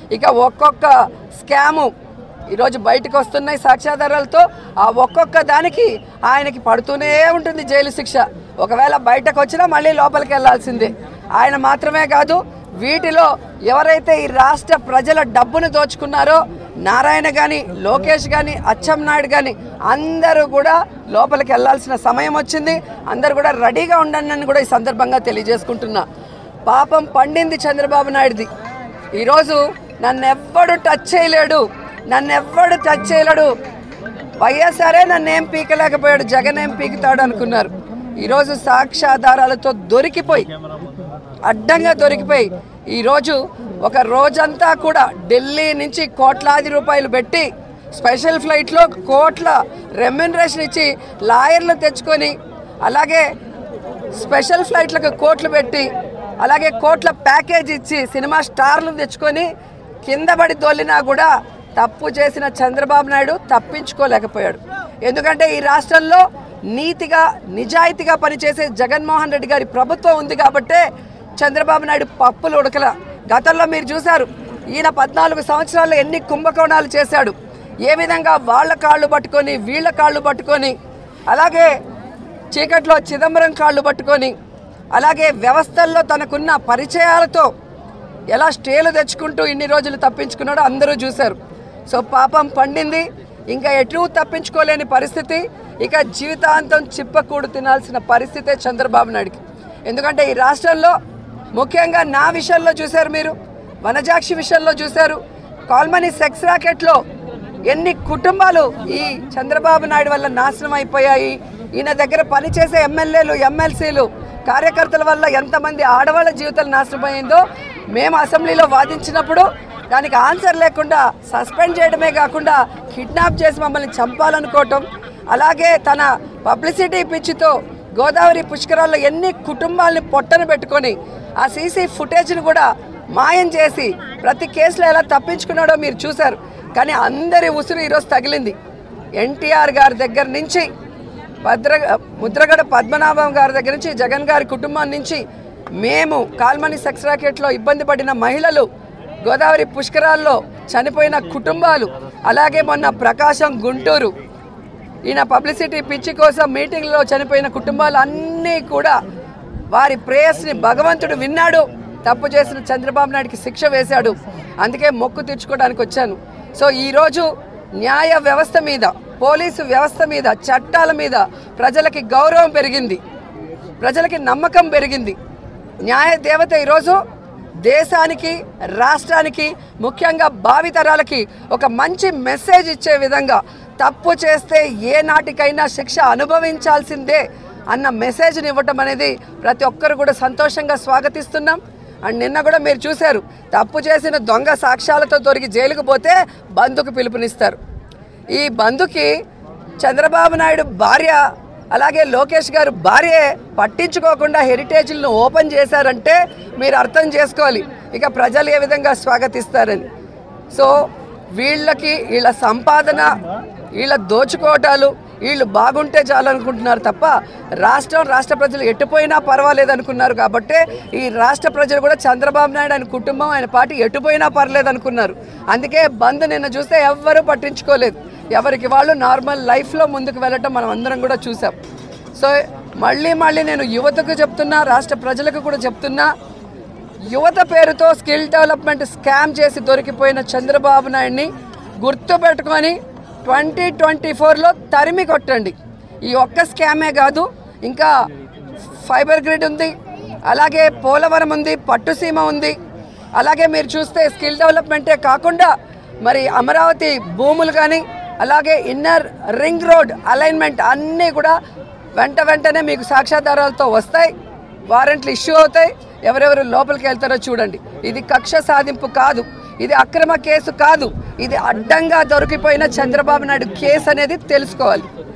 ఇక ఒక్కొక్క స్కాము ఈరోజు బయటకు వస్తున్నాయి సాక్ష్యాధారాలతో. ఆ ఒక్కొక్క దానికి ఆయనకి పడుతూనే ఉంటుంది జైలు శిక్ష. ఒకవేళ బయటకు వచ్చినా మళ్ళీ లోపలికి వెళ్లాల్సిందే. ఆయన మాత్రమే కాదు, వీటిలో ఎవరైతే ఈ రాష్ట్ర ప్రజల డబ్బును దోచుకున్నారో నారాయణ కానీ, లోకేష్ కానీ, అచ్చెన్నాయుడు కానీ అందరూ కూడా లోపలికి వెళ్లాల్సిన సమయం వచ్చింది. అందరూ కూడా రెడీగా ఉండండి అని కూడా ఈ సందర్భంగా తెలియజేసుకుంటున్నా. పాపం పండింది చంద్రబాబు నాయుడుది. ఈరోజు నన్నెవ్వడు టచ్ చేయలేడు, నన్నెవ్వడు టచ్ చేయలేడు, వైఎస్ఆరే నన్నేం పీకలేకపోయాడు, జగన్ ఏం పీకుతాడు అనుకున్నారు. ఈరోజు సాక్ష్యాధారాలతో దొరికిపోయి, అడ్డంగా దొరికిపోయి ఈరోజు ఒక రోజంతా కూడా ఢిల్లీ నుంచి కోట్లాది రూపాయలు పెట్టి స్పెషల్ ఫ్లైట్లో కోట్ల రెమ్యునరేషన్ ఇచ్చి లాయర్లు తెచ్చుకొని, అలాగే స్పెషల్ ఫ్లైట్లకు కోట్లు పెట్టి, అలాగే కోట్ల ప్యాకేజ్ ఇచ్చి సినిమా స్టార్లు తెచ్చుకొని కింద పడి దొల్లినా కూడా తప్పు చేసిన చంద్రబాబు నాయుడు తప్పించుకోలేకపోయాడు. ఎందుకంటే ఈ రాష్ట్రంలో నీతిగా నిజాయితీగా పనిచేసే జగన్మోహన్ రెడ్డి గారి ప్రభుత్వం ఉంది కాబట్టే చంద్రబాబు నాయుడు పప్పులు ఉడకల. గతంలో మీరు చూశారు, ఈయన 14 సంవత్సరాల్లో ఎన్ని కుంభకోణాలు చేశాడు, ఏ విధంగా వాళ్ళ కాళ్ళు పట్టుకొని వీళ్ళ కాళ్ళు పట్టుకొని, అలాగే చీకట్లో చిదంబరం కాళ్ళు పట్టుకొని, అలాగే వ్యవస్థల్లో తనకున్న పరిచయాలతో ఎలా స్టేలు తెచ్చుకుంటూ ఇన్ని రోజులు తప్పించుకున్నాడో అందరూ చూశారు. సో పాపం పండింది, ఇంకా ఎటు తప్పించుకోలేని పరిస్థితి, ఇక జీవితాంతం చిప్పకూడు తినాల్సిన పరిస్థితే చంద్రబాబు నాయుడికి. ఎందుకంటే ఈ రాష్ట్రంలో ముఖ్యంగా నా విషయంలో చూశారు, మీరు వనజాక్షి విషయంలో చూశారు, కాల్మనీ సెక్స్ ర్యాకెట్లో ఎన్ని కుటుంబాలు ఈ చంద్రబాబు నాయుడు వల్ల నాశనం అయిపోయాయి. ఈయన దగ్గర పనిచేసే ఎమ్మెల్యేలు, ఎమ్మెల్సీలు, కార్యకర్తల వల్ల ఎంతమంది ఆడవాళ్ళ జీవితాలు నాశనమైందో మేము అసెంబ్లీలో వాదించినప్పుడు దానికి ఆన్సర్ లేకుండా సస్పెండ్ చేయడమే కాకుండా కిడ్నాప్ చేసి మమ్మల్ని చంపాలనుకోవటం, అలాగే తన పబ్లిసిటీ పిచ్చితో గోదావరి పుష్కరాల్లో ఎన్ని కుటుంబాలని పొట్టను పెట్టుకొని ఆ సీసీ ఫుటేజ్ని కూడా మాయం చేసి ప్రతి కేసులో ఎలా తప్పించుకున్నాడో మీరు చూశారు. కానీ అందరి ఉసురు ఈరోజు తగిలింది. ఎన్టీఆర్ గారి దగ్గర నుంచి ముద్రగడ పద్మనాభం గారి దగ్గర నుంచి జగన్ గారి కుటుంబం నుంచి మేము కాల్మనీ సెక్స్ ర్యాకెట్లో ఇబ్బంది పడిన మహిళలు, గోదావరి పుష్కరాల్లో చనిపోయిన కుటుంబాలు, అలాగే మొన్న ప్రకాశం, గుంటూరు ఈయన పబ్లిసిటీ పిచ్చి కోసం మీటింగ్లో చనిపోయిన కుటుంబాలు అన్నీ కూడా వారి ప్రేయస్ని భగవంతుడు విన్నాడు. తప్పు చేసిన చంద్రబాబు నాయుడికి శిక్ష వేశాడు. అందుకే మొక్కు తీర్చుకోవడానికి వచ్చాను. సో ఈరోజు న్యాయ వ్యవస్థ మీద, పోలీసు వ్యవస్థ మీద, చట్టాల మీద ప్రజలకి గౌరవం పెరిగింది, ప్రజలకి నమ్మకం పెరిగింది. న్యాయ దేవత ఈరోజు దేశానికి, రాష్ట్రానికి, ముఖ్యంగా భావితరాలకి ఒక మంచి మెసేజ్ ఇచ్చే విధంగా తప్పు చేస్తే ఏ నాటికైనా శిక్ష అనుభవించాల్సిందే అన్న మెసేజ్ని ఇవ్వటం అనేది ప్రతి ఒక్కరు కూడా సంతోషంగా స్వాగతిస్తున్నాం. అండ్ నిన్న కూడా మీరు చూశారు, తప్పు చేసిన దొంగ సాక్ష్యాలతో దొరికి జైలుకు పోతే బంధుకు పిలుపునిస్తారు. ఈ బంధుకి చంద్రబాబు నాయుడు భార్య, అలాగే లోకేష్ గారు భార్యే పట్టించుకోకుండా హెరిటేజ్లను ఓపెన్ చేశారంటే మీరు అర్థం చేసుకోవాలి ఇక ప్రజలు ఏ విధంగా స్వాగతిస్తారని. సో వీళ్ళకి వీళ్ళ సంపాదన, వీళ్ళ దోచుకోవటాలు, వీళ్ళు బాగుంటే చాలనుకుంటున్నారు తప్ప రాష్ట్ర ప్రజలు ఎట్టుపోయినా పర్వాలేదు అనుకున్నారు. కాబట్టి ఈ రాష్ట్ర ప్రజలు కూడా చంద్రబాబు నాయుడు ఆయన కుటుంబం, ఆయన పార్టీ ఎట్టుపోయినా పర్లేదు అనుకున్నారు. అందుకే బంద్ నిన్న చూస్తే ఎవ్వరూ పట్టించుకోలేదు. ఎవరికి వాళ్ళు నార్మల్ లైఫ్లో ముందుకు వెళ్ళటం మనం అందరం కూడా చూసాం. సో మళ్ళీ నేను యువతకు చెప్తున్నా, రాష్ట్ర ప్రజలకు కూడా చెప్తున్నా, యువత పేరుతో స్కిల్ డెవలప్మెంట్ స్కామ్ చేసి దొరికిపోయిన చంద్రబాబు నాయుడిని గుర్తుపెట్టుకొని 2024లో తరిమి కొట్టండి. ఈ ఒక్క స్కామే కాదు, ఇంకా ఫైబర్ గ్రిడ్ ఉంది, అలాగే పోలవరం ఉంది, పట్టుసీమ ఉంది, అలాగే మీరు చూస్తే స్కిల్ డెవలప్మెంటే కాకుండా మరి అమరావతి భూములు కానీ, అలాగే ఇన్నర్ రింగ్ రోడ్ అలైన్మెంట్ అన్నీ కూడా వెంటనే మీకు సాక్ష్యాధారాలతో వస్తాయి, వారెంట్లు ఇష్యూ అవుతాయి. ఎవరెవరు లోపలికి వెళ్తారో చూడండి. ఇది కక్ష సాధింపు కాదు, ఇది అక్రమ కేసు కాదు, ఇది అడ్డంగా దొరికిపోయిన చంద్రబాబు నాయుడు కేసు అనేది తెలుసుకోవాలి.